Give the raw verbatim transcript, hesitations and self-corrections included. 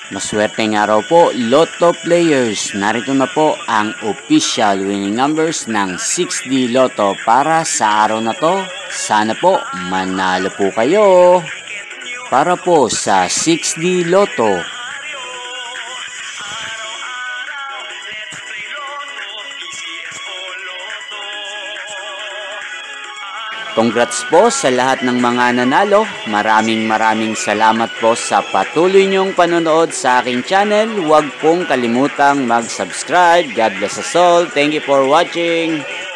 Maswerteng araw po, Lotto players. Narito na po ang official winning numbers ng six D Lotto para sa araw na to. Sana po manalo po kayo. Para po sa six D Lotto. Congrats po sa lahat ng mga nanalo. Maraming maraming salamat po sa patuloy niyong panonood sa aking channel. Huwag pong kalimutang mag-subscribe. God bless us all. Thank you for watching.